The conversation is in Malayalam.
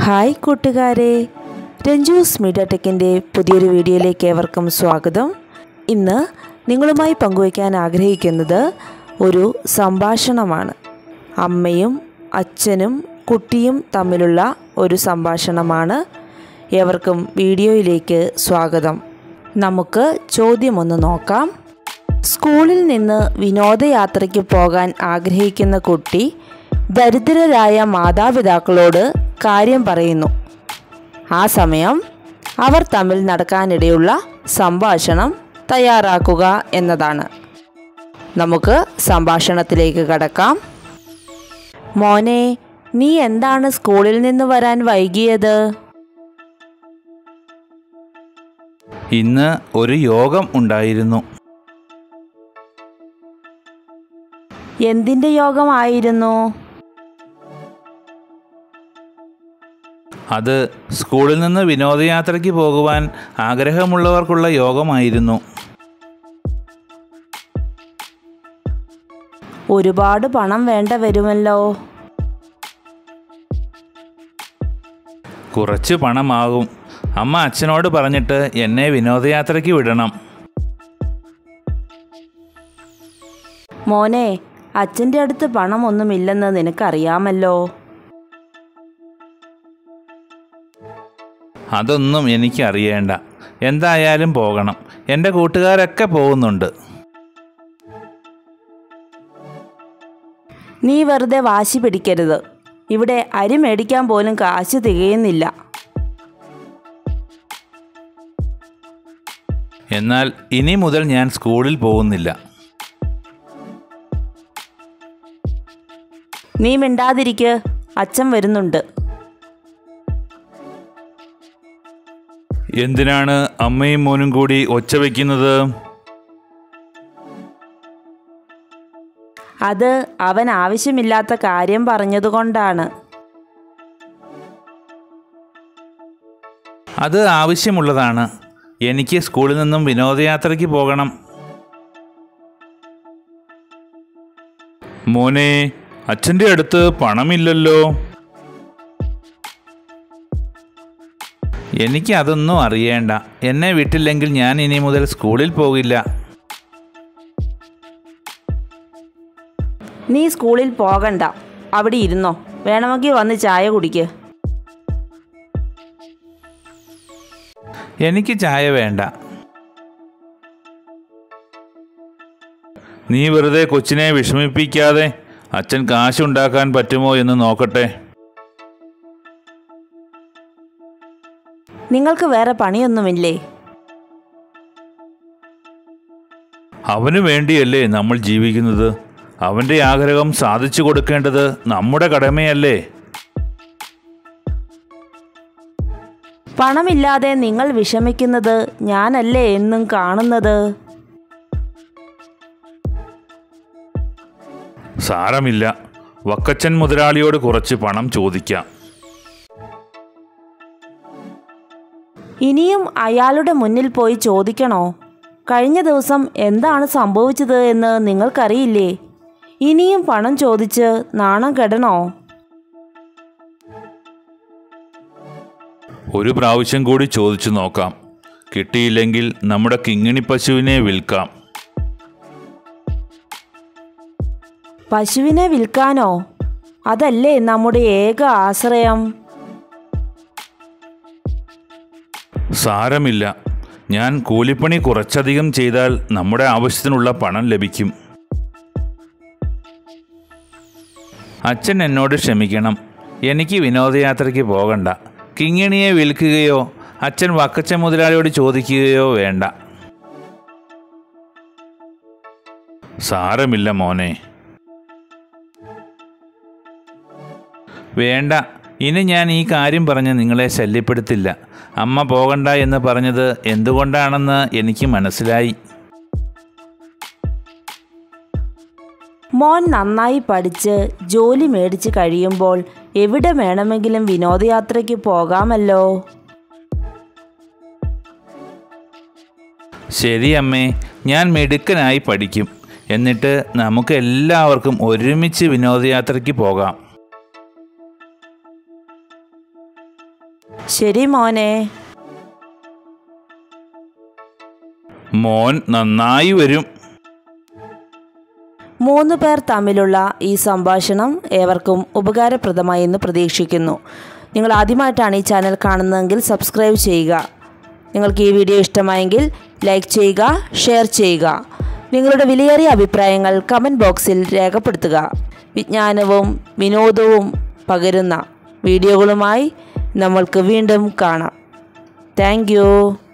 ഹായ് കൂട്ടുകാരെ, രഞ്ജൂസ് മീഡിയ ടെക്കിൻ്റെ പുതിയൊരു വീഡിയോയിലേക്ക് ഏവർക്കും സ്വാഗതം. ഇന്ന് നിങ്ങളുമായി പങ്കുവയ്ക്കാൻ ആഗ്രഹിക്കുന്നത് ഒരു സംഭാഷണമാണ്. അമ്മയും അച്ഛനും കുട്ടിയും തമ്മിലുള്ള ഒരു സംഭാഷണമാണ്. ഏവർക്കും വീഡിയോയിലേക്ക് സ്വാഗതം. നമുക്ക് ചോദ്യമൊന്ന് നോക്കാം. സ്കൂളിൽ നിന്ന് വിനോദയാത്രയ്ക്ക് പോകാൻ ആഗ്രഹിക്കുന്ന കുട്ടി ദരിദ്രരായ മാതാപിതാക്കളോട് കാര്യം പറയുന്നു. ആ സമയം അവർ തമ്മിൽ നടക്കാനിടയുള്ള സംഭാഷണം തയ്യാറാക്കുക എന്നതാണ്. നമുക്ക് സംഭാഷണത്തിലേക്ക് കടക്കാം. മോനെ, നീ എന്താണ് സ്കൂളിൽ നിന്ന് വരാൻ വൈകിയത്? ഇന്ന് ഒരു യോഗം ഉണ്ടായിരുന്നു. എന്തിൻ്റെ യോഗമായിരുന്നു? അത് സ്കൂളിൽ നിന്ന് വിനോദയാത്രയ്ക്ക് പോകുവാൻ ആഗ്രഹമുള്ളവർക്കുള്ള യോഗമായിരുന്നു. ഒരുപാട് പണം വേണ്ട വരുമല്ലോ. കുറച്ച് പണമാകും. അമ്മ അച്ഛനോട് പറഞ്ഞിട്ട് എന്നെ വിനോദയാത്രയ്ക്ക് വിടണം. മോനെ, അച്ഛൻ്റെ അടുത്ത് പണമൊന്നുമില്ലെന്ന് നിനക്കറിയാമല്ലോ. അതൊന്നും എനിക്കറിയേണ്ട. എന്തായാലും പോകണം. എൻ്റെ കൂട്ടുകാരൊക്കെ പോകുന്നുണ്ട്. നീ വെറുതെ വാശി പിടിക്കരുത്. ഇവിടെ അരി മേടിക്കാൻ പോലും കാശ് തികയുന്നില്ല. എന്നാൽ ഇനി മുതൽ ഞാൻ സ്കൂളിൽ പോകുന്നില്ല. നീ മിണ്ടാതിരിക്ക്, അച്ഛൻ വരുന്നുണ്ട്. എന്തിനാണ് അമ്മയും മോനും കൂടി ഒച്ച വയ്ക്കുന്നത്? അത് അവൻ ആവശ്യമില്ലാത്ത കാര്യം പറഞ്ഞതുകൊണ്ടാണ്. അത് ആവശ്യമുള്ളതാണ്. എനിക്ക് സ്കൂളിൽ നിന്നും വിനോദയാത്രയ്ക്ക് പോകണം. മോനെ, അച്ഛൻ്റെ അടുത്ത് പണമില്ലല്ലോ. എനിക്ക് അതൊന്നും അറിയേണ്ട. എന്നെ വിട്ടില്ലെങ്കിൽ ഞാൻ ഇനി മുതൽ സ്കൂളിൽ പോകില്ല. നീ സ്കൂളിൽ പോകണ്ട, അവിടെ ഇരുന്നോ. വേണമെങ്കിൽ വന്ന് ചായ കുടിക്ക്. എനിക്ക് ചായ വേണ്ട. നീ വെറുതെ കൊച്ചിനെ വിഷമിപ്പിക്കാതെ. അച്ഛൻ കാശുണ്ടാക്കാൻ പറ്റുമോ എന്ന് നോക്കട്ടെ. നിങ്ങൾക്ക് വേറെ പണിയൊന്നുമില്ലേ? അവന് വേണ്ടിയല്ലേ നമ്മൾ ജീവിക്കുന്നത്. അവൻ്റെ ആഗ്രഹം സാധിച്ചു കൊടുക്കേണ്ടത് നമ്മുടെ കടമയല്ലേ. പണമില്ലാതെ നിങ്ങൾ വിഷമിക്കുന്നത് ഞാനല്ലേ എന്നും കാണുന്നത്. സാരമില്ല, വക്കച്ചൻ മുതലാളിയോട് കുറച്ച് പണം ചോദിക്കാം. ഇനിയും അയാളുടെ മുന്നിൽ പോയി ചോദിക്കണോ? കഴിഞ്ഞ ദിവസം എന്താണ് സംഭവിച്ചത് എന്ന് നിങ്ങൾക്കറിയില്ലേ? ഇനിയും പണം ചോദിച്ച് നാണം കെടണോ? ഒരു പ്രാവശ്യം കൂടി ചോദിച്ചു നോക്കാം. കിട്ടിയില്ലെങ്കിൽ നമ്മുടെ കിങ്ങിണി പശുവിനെ വിൽക്കാം. പശുവിനെ വിൽക്കാനോ? അതല്ലേ നമ്മുടെ ഏക ആശ്രയം. സാരമില്ല, ഞാൻ കൂലിപ്പണി കുറച്ചധികം ചെയ്താൽ നമ്മുടെ ആവശ്യത്തിനുള്ള പണം ലഭിക്കും. അച്ഛൻ എന്നോട് ക്ഷമിക്കണം. എനിക്ക് വിനോദയാത്രയ്ക്ക് പോകണ്ട. കിങ്ങിണിയെ വിൽക്കുകയോ അച്ഛൻ വക്കച്ചൻ മുതലാളിയോട് ചോദിക്കുകയോ വേണ്ട. സാരമില്ല മോനെ. വേണ്ട, ഇനി ഞാൻ ഈ കാര്യം പറഞ്ഞ് നിങ്ങളെ ശല്യപ്പെടുത്തില്ല. അമ്മ പോകണ്ട എന്ന് പറഞ്ഞത് എന്തുകൊണ്ടാണെന്ന് എനിക്ക് മനസ്സിലായി. മോൻ നന്നായി പഠിച്ച് ജോലി മേടിച്ച് കഴിയുമ്പോൾ എവിടെ വേണമെങ്കിലും വിനോദയാത്രയ്ക്ക് പോകാമല്ലോ. ശരി അമ്മേ, ഞാൻ മിടുക്കനായി പഠിക്കും. എന്നിട്ട് നമുക്ക് എല്ലാവർക്കും ഒരുമിച്ച് വിനോദയാത്രയ്ക്ക് പോകാം. ശരി മോനെ. മോൻ നന്നായി വരും. 3 പേർ തമ്മിലുള്ള ഈ സംഭാഷണം ഏവർക്കും ഉപകാരപ്രദമായി എന്ന് പ്രതീക്ഷിക്കുന്നു. നിങ്ങൾ ആദ്യമായിട്ടാണ് ഈ ചാനൽ കാണുന്നതെങ്കിൽ സബ്സ്ക്രൈബ് ചെയ്യുക. നിങ്ങൾക്ക് ഈ വീഡിയോ ഇഷ്ടമായെങ്കിൽ ലൈക്ക് ചെയ്യുക, ഷെയർ ചെയ്യുക. നിങ്ങളുടെ വിലയേറിയ അഭിപ്രായങ്ങൾ കമൻറ്റ് ബോക്സിൽ രേഖപ്പെടുത്തുക. വിജ്ഞാനവും വിനോദവും പകരുന്ന വീഡിയോകളുമായി നമ്മൾക്ക് വീണ്ടും കാണാം. Thank U.